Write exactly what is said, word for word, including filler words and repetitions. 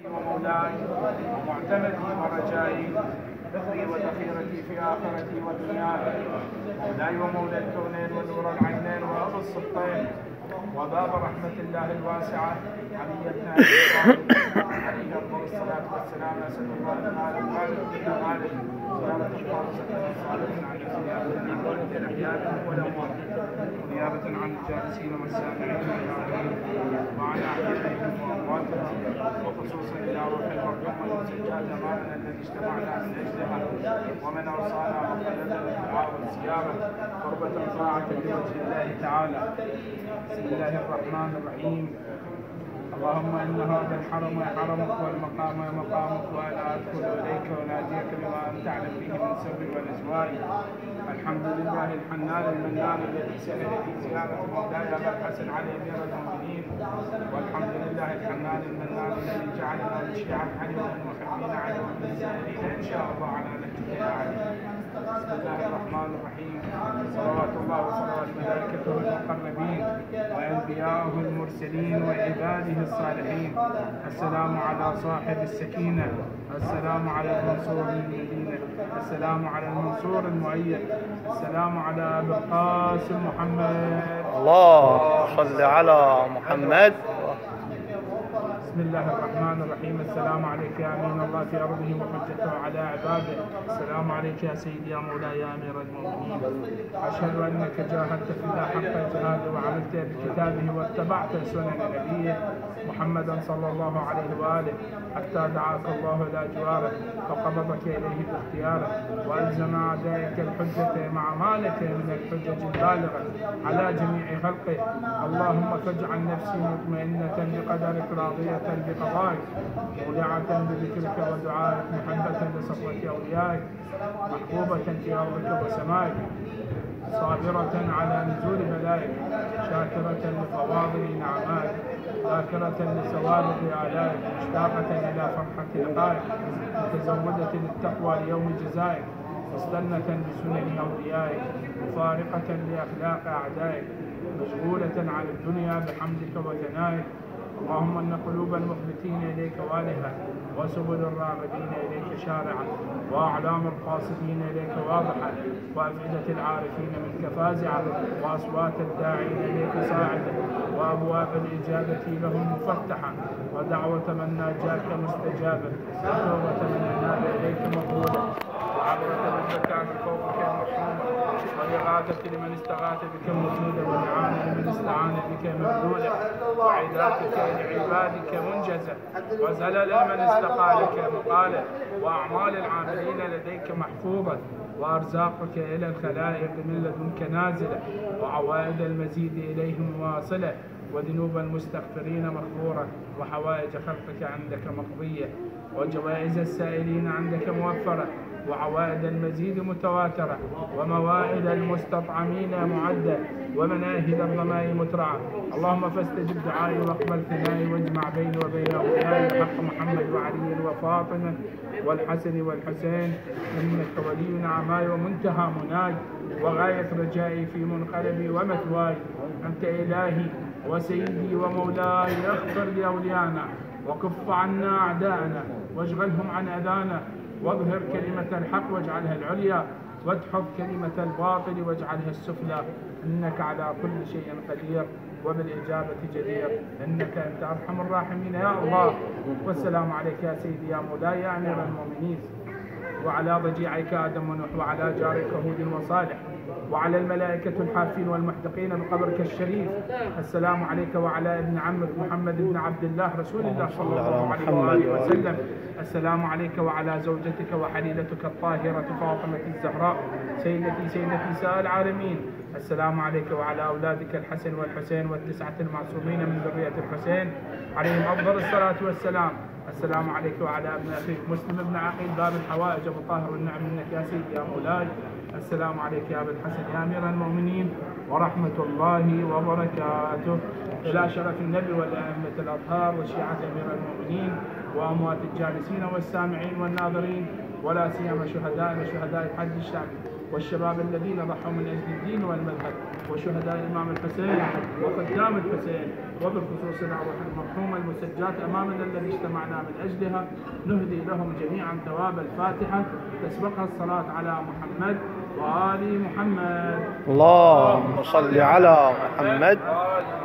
ومولاي ومعتمدي ورجائي، ذكري وذخيرتي في آخرتي ودنياي، مولاي ومولى الكونين ونور العينين وأبو الصفين وباب رحمة الله الواسعة، علي بن أبي طالب عليه أفضل الصلاة والسلام. أسأل الله تعالى الغالب بن غالب زيارة الخالصة والصالحين على زيارة ولد الأحياء والأموات، ونيابة عن الجالسين والسامعين وعلى أحيائهم وأمواتهم، وخصوصا إلى روح المرحوم والسجاد أمامنا الذي اجتمعنا من أجلها، ومن أوصانا وقلدنا الدعاء والزيارة قربة طاعة لوجه الله تعالى. بسم الله الرحمن الرحيم. اللهم إن هذا الحرم حرمك والمقام مقامك، وأنا أدخل إليك وناديك بما أنت أعلم به من سر ونجواي. الحمد لله الحنان المنان الذي سهل في زيارة مولاي أبا الحسن علي أمير المؤمنين، والحمد لله الحنان المنان الذي جعلنا من شيعة علي والمحبين علي والسائرين إن شاء الله على نهجك يا علي. بسم الله الرحمن الرحيم. صلوات الله وصلوات ملائكته المقربين وأنبياءه المرسلين وعباده الصالحين. السلام على صاحب السكينة، السلام على المنصور المدينة، السلام على المنصور المؤيد، السلام على أبي القاسم محمد. الله صل على محمد. بسم الله الرحمن الرحيم. السلام عليك يا أمين الله في أرضه وحجته على عباده. السلام عليك يا سيدي يا مولاي يا أمير المؤمنين. أشهد أنك جاهدت في الله حق جهاده وعملت بكتابه واتبعت سنن نبيه محمدا صلى الله عليه وآله حتى دعاك الله إلى جواره فقبضك إليه باختياره، وألزم أعدائك الحجة مع مالك من الحجج البالغة على جميع خلقه. اللهم فاجعل نفسي مطمئنة بقدرك راضية بقضائك، مولعة بذكرك ودعائك، محبة لصفوة أوليائك، محبوبة في أرضك وسمائك، صابرة على نزول بلائك، شاكرة لفواضل نعمائك، ذاكرة لسوابق آلائك، مشتاقة إلى فرحة لقائك، متزودة للتقوى ليوم جزائك، مستنة بسنن أوليائك، مفارقة لأخلاق أعدائك، مشغولة عن الدنيا بحمدك وثنائك. اللهم ان قلوب المخبتين اليك والهه، وسبل الراغبين اليك شارعه، واعلام القاصدين اليك واضحه، وافئده العارفين منك فازعه، واصوات الداعين اليك صاعده، وابواب الاجابه لهم مفتحه، ودعوه من ناجاك مستجابه، وتوبه من اناب اليك مقبوله، وعبره من بكى من فوقك محرومه، وإغاثة لمن استغاث بك موجودة، والإعانة لمن استعان بك مبذولة، وعداتك لعبادك منجزة، وزلل من استقى لك مقالة، وأعمال العاملين لديك محفوظة، وأرزاقك إلى الخلائق من لدنك نازلة، وعوائد المزيد إليهم واصلة، وذنوب المستغفرين مغفورة، وحوائج خلقك عندك مقضية، وجوائز السائلين عندك موفرة، وعوائد المزيد متواترة، وموائد المستطعمين معدة، ومناهل الرماء مترعة. اللهم فاستجب دعائي واقبل ثنائي، واجمع بيني وبين أوليائي بحق محمد وعلي وفاطمة والحسن والحسين، إنك ولي نعماي ومنتهى مناي، وغاية رجائي في منقلبي ومثواي. أنت إلهي وسيدي ومولاي، اغفر لأوليانا وكف عنا أعداءنا، واشغلهم عن أذانا، واظهر كلمة الحق واجعلها العليا، وادحض كلمة الباطل واجعلها السفلى. إنك على كل شيء قدير وبالإجابة جدير، إنك أنت أرحم الراحمين يا الله. والسلام عليك يا سيدي يا مولاي يا أمير المؤمنين، وعلى ضجيعك آدم ونوح، وعلى جارك هود وصالح، وعلى الملائكة الحافين والمحدقين بقبرك الشريف. السلام عليك وعلى ابن عمك محمد بن عبد الله رسول الله صلى الله عليه وآله وسلم. السلام عليك وعلى زوجتك وحليلتك الطاهرة فاطمة الزهراء سيدتي سيد نساء العالمين. السلام عليك وعلى أولادك الحسن والحسين والتسعة المعصومين من ذرية الحسين عليهم أفضل الصلاة والسلام. السلام عليك وعلى ابن أخيك مسلم بن عقيل باب الحوائج أبو طاهر والنعم منك يا سيدي يا مولاي. السلام عليك يا أبا الحسن يا أمير المؤمنين ورحمة الله وبركاته. إلى شرف النبي والأئمة الأطهار وشيعة أمير المؤمنين وأموات الجالسين والسامعين والناظرين، ولا سيما شهدائنا شهداء الحج الشعبي والشباب الذين ضحوا من أجل الدين والمذهب، وشهداء الإمام الحسين وخدام الحسين، وبالخصوص الأرواح المرحومة المسجات أمامنا الذي اجتمعنا من أجلها، نهدي لهم جميعا ثواب الفاتحة تسبقها الصلاة على محمد وآل محمد. اللهم صل على محمد.